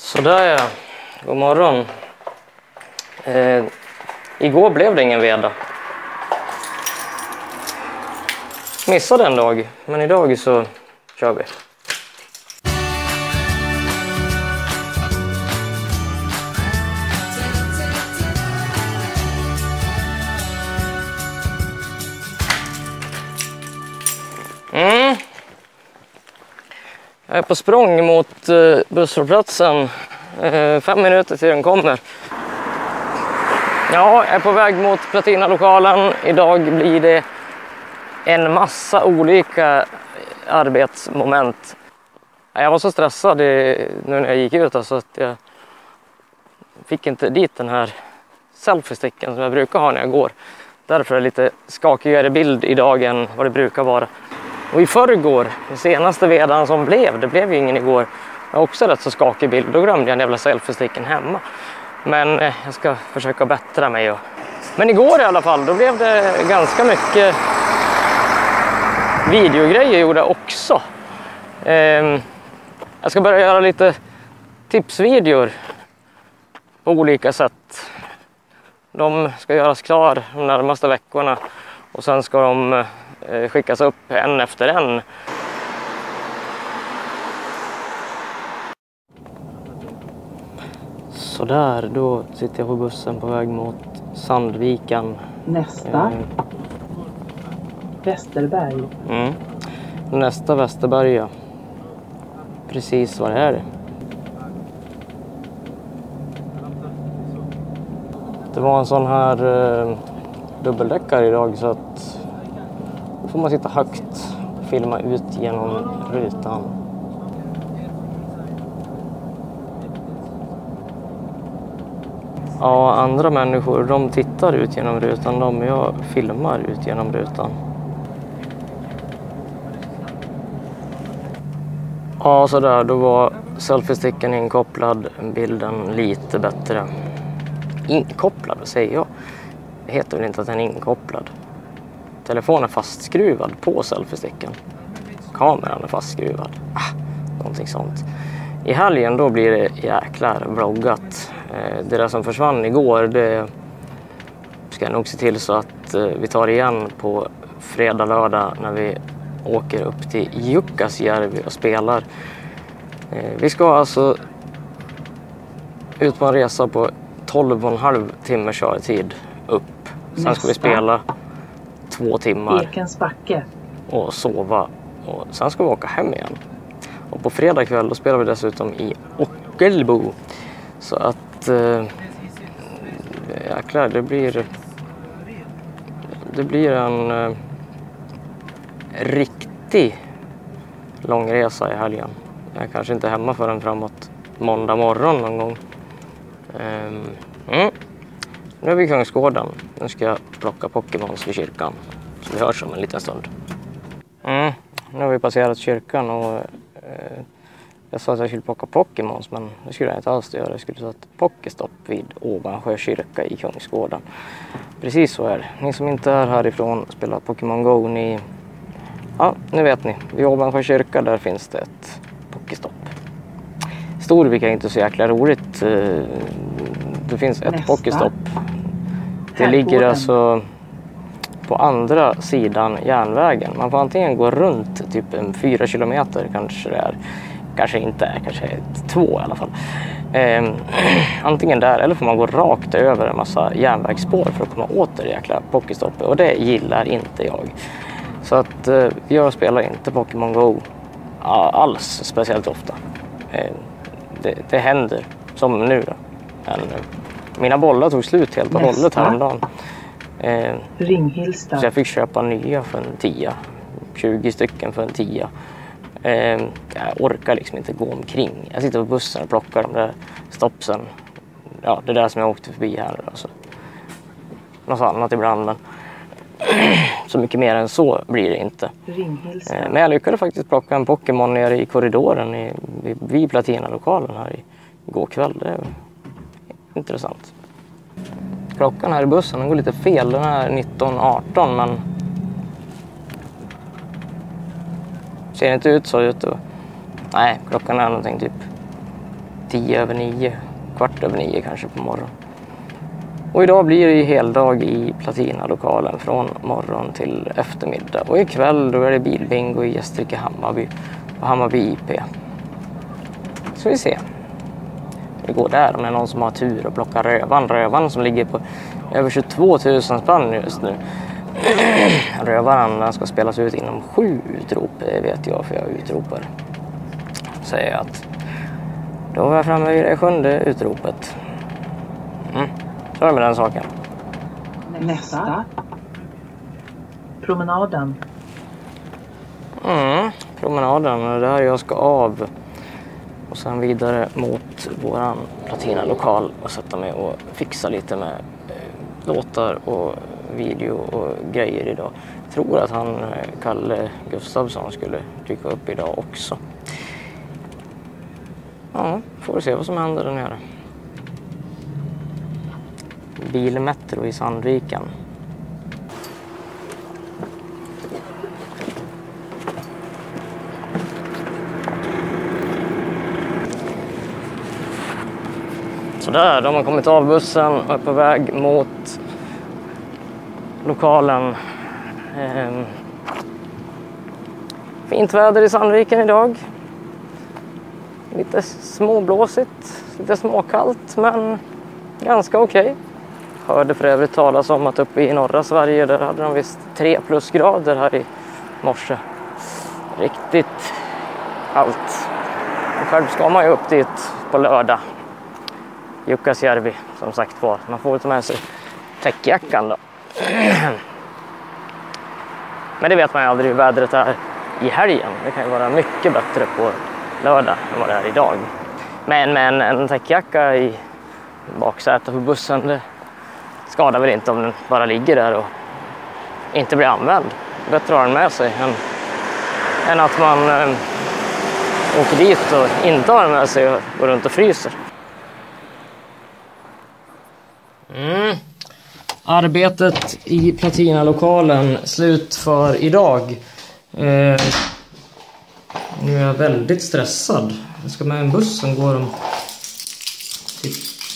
Sådär ja, god morgon. Igår blev det ingen veda. Missade en dag, men idag så kör vi. Jag är på språng mot busshållplatsen. 5 minuter till den kommer. Ja, jag är på väg mot Platina-lokalen. Idag blir det en massa olika arbetsmoment. Jag var så stressad nu när jag gick ut så att jag fick inte dit den här selfie-sticken som jag brukar ha när jag går. Därför är det lite skakigare bild idag än vad det brukar vara. Och i förrgår, den senaste vedan som det blev ju ingen igår. Jag har också rätt så skakig bild. Då glömde jag den jävla selfie-sticken hemma. Men jag ska försöka bättra mig. Men igår i alla fall, då blev det ganska mycket videogrejer gjorde jag också. Jag ska börja göra lite tipsvideor på olika sätt. De ska göras klar de närmaste veckorna och sen ska de skickas upp en efter en. Så där, då sitter jag på bussen på väg mot Sandviken. Nästa. Västerberg. Nästa Västerberg, ja. Precis vad det är. Det var en sån här dubbeldäckare idag så att då får man sitta högt och filma ut genom rutan. Ja, andra människor de tittar ut genom rutan, jag filmar ut genom rutan. Ja, sådär, då var selfie-sticken inkopplad, bilden lite bättre. Inkopplad, vad säger jag? Det heter väl inte att den är inkopplad. Telefonen är fastskruvad på selfie-sticken. Kameran är fastskruvad. Någonting sånt. I helgen då blir det jäklar vloggat. Det där som försvann igår, det ska jag nog se till så att vi tar igen på fredag, lördag när vi åker upp till Jukkasjärvi och spelar. Vi ska alltså ut på en resa på 12,5 timmar körtid upp. Sen ska vi spela 2 timmar Ekensbacke. och sova. Och sen ska vi åka hem igen. Och på fredag kväll då spelar vi dessutom i Ockelbo. Så att jäklar, det blir en riktig lång resa i helgen. Jag är kanske inte hemma förrän framåt måndag morgon någon gång. Nu är vi i Kungsgården. Nu ska jag plocka Pokémons vid kyrkan. Så vi hörs om en liten stund. Nu har vi passerat kyrkan och jag sa att jag skulle plocka Pokémons, men det skulle jag inte alls göra. Jag skulle ta ett Pokéstopp vid Ovansjö kyrka i Kungsgården. Precis så är det. Ni som inte är härifrån spelar Pokémon Go, ja, nu vet ni. Vid Ovansjö kyrka där finns det ett Pokéstopp. Storvik är inte så jäkla roligt. Det finns ett Pokéstopp. Det ligger alltså på andra sidan järnvägen. Man får antingen gå runt typ 4 kilometer kanske det är. Kanske inte, kanske 2 i alla fall. Antingen där eller får man gå rakt över en massa järnvägsspår för att komma åt det jäkla Pokéstoppet. Och det gillar inte jag. Så att jag spelar inte Pokémon Go alls speciellt ofta. Det händer som nu då. Men mina bollar tog slut helt och hållet häromdagen. Ringhilsta. Så jag fick köpa nya för en 10. 20 stycken för en 10. Jag orkar liksom inte gå omkring. Jag sitter på bussen och plockar de där stoppsen. Ja, det där som jag åkte förbi här. Alltså. Något annat ibland, men så mycket mer än så blir det inte. Ringhilsta. Men jag lyckades faktiskt plocka en Pokémon nere i korridoren vid Platina-lokalen här igår kväll. Det är intressant. Klockan här i bussen den går lite fel. Den är 19:18, men ser inte ut så ute. Nej, klockan är någonting typ 10:09, 8:15 kanske på morgonen. Och idag blir det ju heldag i Platina-lokalen från morgon till eftermiddag. Och ikväll då är det bilbingo i Gästrike Hammarby och Hammarby IP. Så vi ser. Det går där om det är någon som har tur och plockar rövan som ligger på över 22 000 spänn just nu. Rövaren ska spelas ut inom 7 utrop, det vet jag för jag utropar. Säger jag att då var jag framme vid det 7:e utropet. Så är det med den saken. Nästa. Promenaden. Promenaden, och där jag ska av. Och sen vidare mot våran Platina-lokal och sätta mig och fixa lite med låtar och video och grejer idag. Jag tror att han, Kalle Gustafsson, skulle dyka upp idag också. Ja, får vi se vad som händer där nere. Bilmetro i Sandviken. Så där, de har kommit av bussen och är på väg mot lokalen. Fint väder i Sandviken idag. Lite småblåsigt, lite småkallt men ganska okej. Hörde för övrigt talas om att uppe i norra Sverige där hade de visst 3 plusgrader här i morse. Riktigt kallt. Och själv ska man ju upp dit på lördag. Jukkasjärvi som sagt var. Man får ta med sig täckjackan då. Men det vet man ju aldrig hur vädret är i helgen. Det kan ju vara mycket bättre på lördag än vad det är idag. Men en täckjacka i baksätet på bussen, det skadar väl inte om den bara ligger där och inte blir använd. Bättre att ha den med sig än att man åker dit och inte har den med sig och går runt och fryser. Arbetet i Platina-lokalen slut för idag. Nu är jag väldigt stressad. Jag ska med en buss som går om typ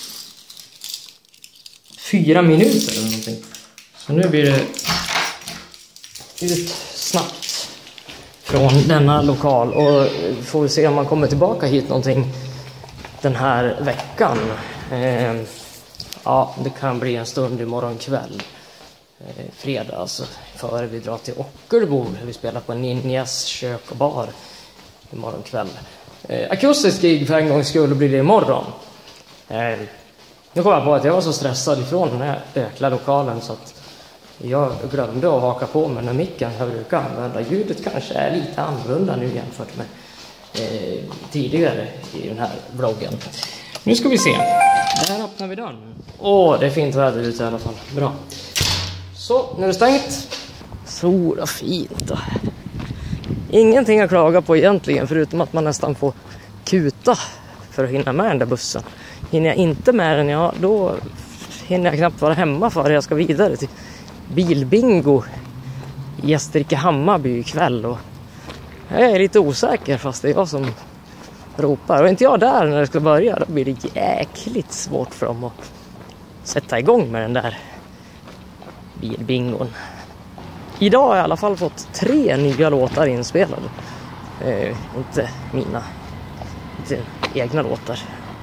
4 minuter eller någonting. Så nu blir det ut snabbt från denna lokal. Och får vi se om man kommer tillbaka hit någonting den här veckan. Ja, det kan bli en stund imorgon kväll. Fredag alltså. Före vi drar till Ockelbo. Vi spelar på Ninjas kök och bar imorgon kväll. Akustisk gig för en gång skulle bli det imorgon. Nu kom jag på att jag var så stressad ifrån den här ökla lokalen så att jag glömde att haka på med den micken jag brukar använda. Ljudet kanske är lite annorlunda nu jämfört med tidigare i den här vloggen. Nu ska vi se. Där öppnar vi dörren. Det är fint väder ute i alla fall. Bra. Så, nu är det stängt. Sol och fint. Ingenting att klaga på egentligen förutom att man nästan får kuta för att hinna med den där bussen. Hinner jag inte med den, ja då hinner jag knappt vara hemma för jag ska vidare till bilbingo i Gästrike Hammarby ikväll. Och jag är lite osäker fast det är jag som ropar. Och inte jag där när det ska börja, då blir det jäkligt svårt för dem att sätta igång med den där bilbingon. Idag har jag i alla fall fått 3 nya låtar inspelade. Inte mina, inte egna låtar.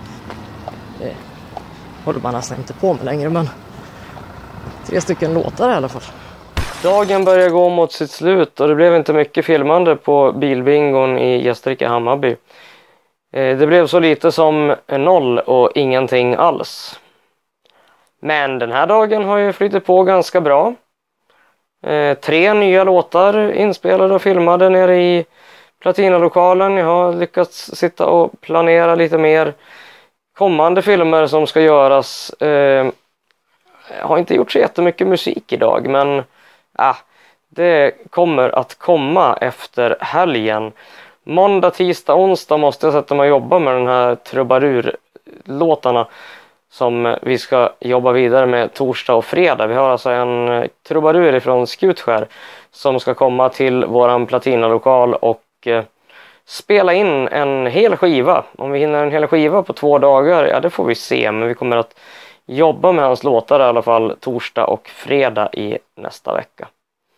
Håller man nästan inte på med längre, men 3 stycken låtar i alla fall. Dagen börjar gå mot sitt slut och det blev inte mycket filmande på bilbingon i Gästrike Hammarby. Det blev så lite som 0 och ingenting alls. Men den här dagen har ju flyttat på ganska bra. 3 nya låtar inspelade och filmade nere i Platina-lokalen. Jag har lyckats sitta och planera lite mer kommande filmer som ska göras. Jag har inte gjort så jättemycket musik idag, men det kommer att komma efter helgen. Måndag, tisdag, onsdag måste jag sätta mig och jobba med den här trubadur-låtarna som vi ska jobba vidare med torsdag och fredag. Vi har alltså en trubadur ifrån Skutskär som ska komma till våran Platina-lokal och spela in en hel skiva. Om vi hinner en hel skiva på 2 dagar, ja det får vi se. Men vi kommer att jobba med hans låtar i alla fall torsdag och fredag i nästa vecka.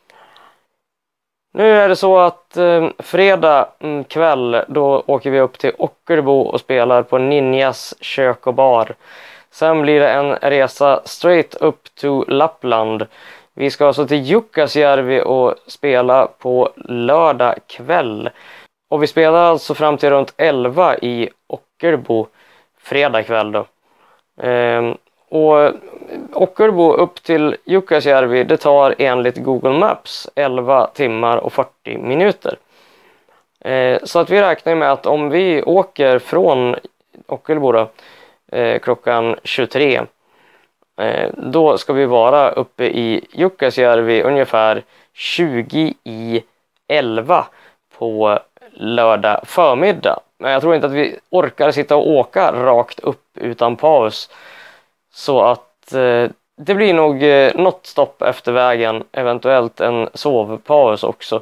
Nu är det så att fredag kväll då åker vi upp till Ockelbo och spelar på Ninjas kök och bar. Sen blir det en resa straight up to Lappland. Vi ska alltså till Jukkasjärvi och spela på lördag kväll. Och vi spelar alltså fram till runt 11 i Ockelbo fredag kväll då. Och Ockelbo upp till Jukkasjärvi, det tar enligt Google Maps 11 timmar och 40 minuter. Så att vi räknar med att om vi åker från Ockelbo då, klockan 23, då ska vi vara uppe i Jukkasjärvi ungefär 20 i 11 på lördag förmiddag. Men jag tror inte att vi orkar sitta och åka rakt upp utan paus. Så att det blir nog något stopp efter vägen, eventuellt en sovpaus också.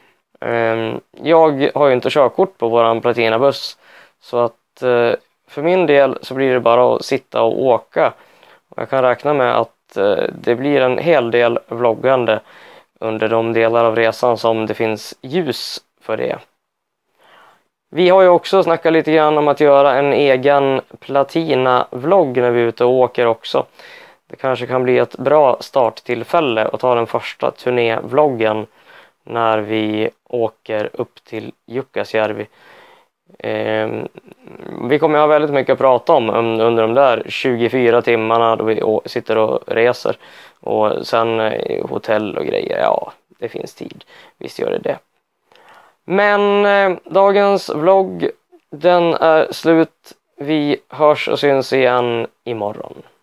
Jag har ju inte körkort på våran platinabuss, så att för min del så blir det bara att sitta och åka. Jag kan räkna med att det blir en hel del vloggande under de delar av resan som det finns ljus för det. Vi har ju också snackat lite grann om att göra en egen platina-vlogg när vi är ute och åker också. Det kanske kan bli ett bra starttillfälle att ta den första turnévloggen när vi åker upp till Jukkasjärvi. Vi kommer ha väldigt mycket att prata om under de där 24 timmarna då vi sitter och reser. Och sen hotell och grejer, ja det finns tid. Visst gör det. Men dagens vlogg, den är slut. Vi hörs och syns igen imorgon.